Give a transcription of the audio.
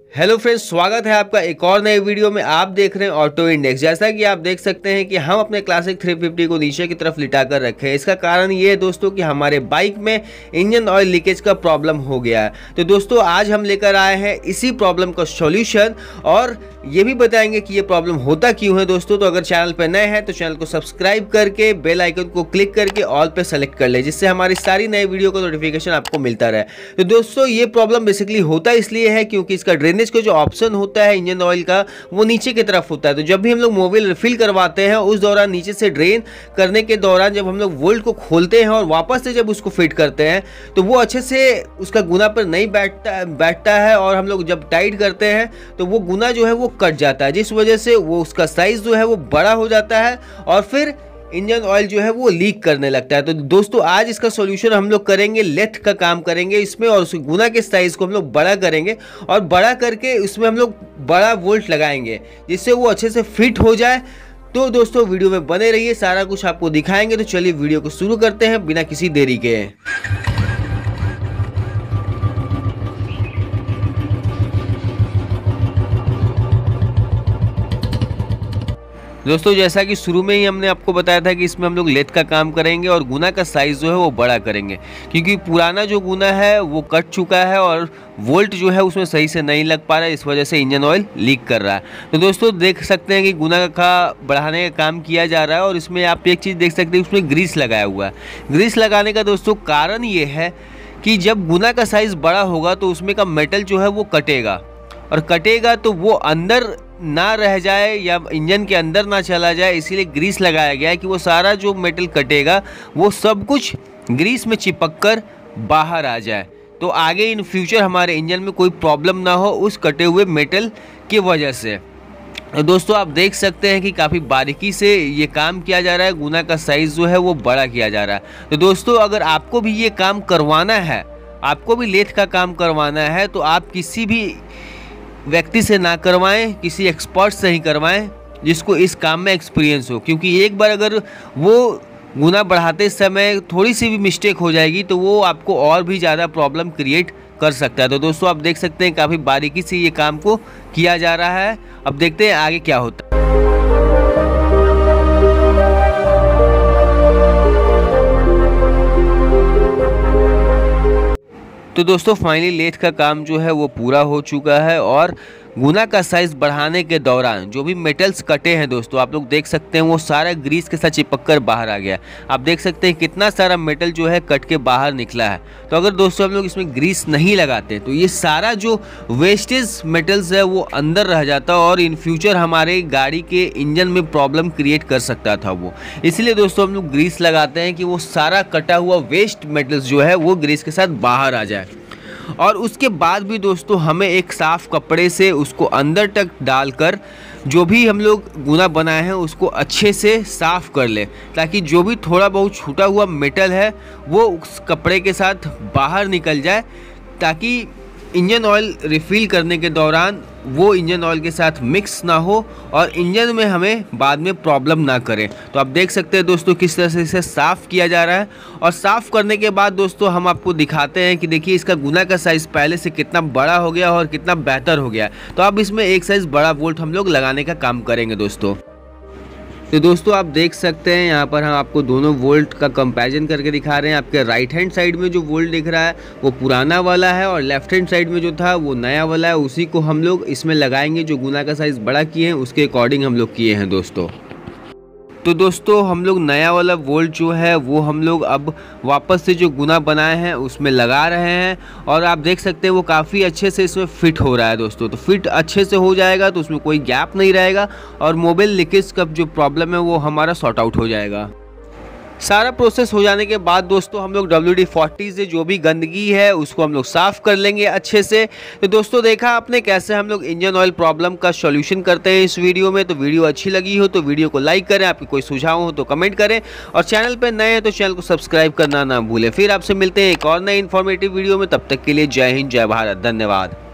Hello friends, स्वागत है आपका एक और नए वीडियो में। आप देख रहे हैं ऑटो इंडेक्स। जैसा कि आप देख सकते हैं कि हम अपने क्लासिक 350 को नीचे की तरफ लिटा कर रखे हैं। इसका कारण ये है दोस्तों कि हमारे बाइक में इंजन ऑयल लीकेज का प्रॉब्लम हो गया है। तो दोस्तों आज हम लेकर आए हैं इसी प्रॉब्लम का सॉल्यूशन और ये भी बताएंगे कि ये प्रॉब्लम होता क्यों है दोस्तों। तो अगर चैनल पर नए हैं तो चैनल को सब्सक्राइब करके बेल आइकन को क्लिक करके ऑल पे सेलेक्ट कर ले, जिससे हमारी सारी नई वीडियो का नोटिफिकेशन आपको मिलता रहे। तो दोस्तों ये प्रॉब्लम बेसिकली होता इसलिए है क्योंकि इसका ड्रेनेज का जो ऑप्शन होता है इंजन ऑयल का वो नीचे की तरफ होता है। तो जब भी हम लोग मोबिल रिफिल करवाते हैं उस दौरान नीचे से ड्रेन करने के दौरान जब हम लोग वोल्ट को खोलते हैं और वापस से जब उसको फिट करते हैं तो वो अच्छे से उसका गुना पर नहीं बैठता है और हम लोग जब टाइट करते हैं तो वो गुना जो है वो कट जाता है, जिस वजह से वो उसका साइज जो है वो बड़ा हो जाता है और फिर इंजन ऑयल जो है वो लीक करने लगता है। तो दोस्तों आज इसका सॉल्यूशन हम लोग करेंगे, लेथ का काम करेंगे इसमें और उस गुना के साइज को हम लोग बड़ा करेंगे और बड़ा करके उसमें हम लोग बड़ा वोल्ट लगाएंगे जिससे वो अच्छे से फिट हो जाए। तो दोस्तों वीडियो में बने रहिए, सारा कुछ आपको दिखाएंगे। तो चलिए वीडियो को शुरू करते हैं बिना किसी देरी के। दोस्तों जैसा कि शुरू में ही हमने आपको बताया था कि इसमें हम लोग लेथ का काम करेंगे और गुना का साइज़ जो है वो बड़ा करेंगे, क्योंकि पुराना जो गुना है वो कट चुका है और वोल्ट जो है उसमें सही से नहीं लग पा रहा है, इस वजह से इंजन ऑयल लीक कर रहा है। तो दोस्तों देख सकते हैं कि गुना का बढ़ाने का काम किया जा रहा है और इसमें आप एक चीज़ देख सकते हैं, उसमें ग्रीस लगाया हुआ है। ग्रीस लगाने का दोस्तों कारण ये है कि जब गुना का साइज़ बड़ा होगा तो उसमें का मेटल जो है वो कटेगा और कटेगा तो वो अंदर ना रह जाए या इंजन के अंदर ना चला जाए, इसीलिए ग्रीस लगाया गया है कि वो सारा जो मेटल कटेगा वो सब कुछ ग्रीस में चिपक कर बाहर आ जाए, तो आगे इन फ्यूचर हमारे इंजन में कोई प्रॉब्लम ना हो उस कटे हुए मेटल की वजह से। तो दोस्तों आप देख सकते हैं कि काफ़ी बारीकी से ये काम किया जा रहा है, गुना का साइज़ जो है वो बड़ा किया जा रहा है। तो दोस्तों अगर आपको भी ये काम करवाना है, आपको भी लेथ का काम करवाना है, तो आप किसी भी व्यक्ति से ना करवाएं, किसी एक्सपर्ट से ही करवाएं जिसको इस काम में एक्सपीरियंस हो, क्योंकि एक बार अगर वो गुना बढ़ाते समय थोड़ी सी भी मिस्टेक हो जाएगी तो वो आपको और भी ज़्यादा प्रॉब्लम क्रिएट कर सकता है। तो दोस्तों आप देख सकते हैं काफ़ी बारीकी से ये काम को किया जा रहा है। अब देखते हैं आगे क्या होता है। तो दोस्तों फाइनली लेथ का काम जो है वो पूरा हो चुका है और गुना का साइज़ बढ़ाने के दौरान जो भी मेटल्स कटे हैं दोस्तों आप लोग देख सकते हैं वो सारा ग्रीस के साथ चिपक कर बाहर आ गया। आप देख सकते हैं कितना सारा मेटल जो है कट के बाहर निकला है। तो अगर दोस्तों हम लोग इसमें ग्रीस नहीं लगाते तो ये सारा जो वेस्टेज मेटल्स है वो अंदर रह जाता और इन फ्यूचर हमारे गाड़ी के इंजन में प्रॉब्लम क्रिएट कर सकता था वो। इसलिए दोस्तों हम लोग ग्रीस लगाते हैं कि वो सारा कटा हुआ वेस्ट मेटल्स जो है वो ग्रीस के साथ बाहर आ जाए। और उसके बाद भी दोस्तों हमें एक साफ़ कपड़े से उसको अंदर तक डालकर जो भी हम लोग गुना बनाए हैं उसको अच्छे से साफ़ कर लें, ताकि जो भी थोड़ा बहुत छूटा हुआ मेटल है वो उस कपड़े के साथ बाहर निकल जाए, ताकि इंजन ऑयल रिफ़िल करने के दौरान वो इंजन ऑयल के साथ मिक्स ना हो और इंजन में हमें बाद में प्रॉब्लम ना करे। तो आप देख सकते हैं दोस्तों किस तरह से इसे साफ़ किया जा रहा है और साफ़ करने के बाद दोस्तों हम आपको दिखाते हैं कि देखिए इसका गुना का साइज़ पहले से कितना बड़ा हो गया और कितना बेहतर हो गया। तो अब इसमें एक साइज़ बड़ा वोल्ट हम लोग लगाने का काम करेंगे दोस्तों। तो दोस्तों आप देख सकते हैं यहाँ पर हम आपको दोनों वोल्ट का कंपैरिजन करके दिखा रहे हैं। आपके राइट हैंड साइड में जो वोल्ट दिख रहा है वो पुराना वाला है और लेफ्ट हैंड साइड में जो था वो नया वाला है। उसी को हम लोग इसमें लगाएंगे, जो गुना का साइज़ बड़ा किए हैं उसके अकॉर्डिंग हम लोग किए हैं दोस्तों। तो दोस्तों हम लोग नया वाला वोल्ट जो है वो हम लोग अब वापस से जो गुना बनाए हैं उसमें लगा रहे हैं और आप देख सकते हैं वो काफ़ी अच्छे से इसमें फिट हो रहा है दोस्तों। तो फिट अच्छे से हो जाएगा तो उसमें कोई गैप नहीं रहेगा और मोबिल लीकेज का जो प्रॉब्लम है वो हमारा सॉर्ट आउट हो जाएगा। सारा प्रोसेस हो जाने के बाद दोस्तों हम लोग WD-40 से जो भी गंदगी है उसको हम लोग साफ़ कर लेंगे अच्छे से। तो दोस्तों देखा आपने कैसे हम लोग इंजन ऑयल प्रॉब्लम का सॉल्यूशन करते हैं इस वीडियो में। तो वीडियो अच्छी लगी हो तो वीडियो को लाइक करें, आपके कोई सुझाव हो तो कमेंट करें और चैनल पर नए हैं तो चैनल को सब्सक्राइब करना ना भूलें। फिर आपसे मिलते हैं एक और नई इन्फॉर्मेटिव वीडियो में, तब तक के लिए जय हिंद, जय भारत, धन्यवाद।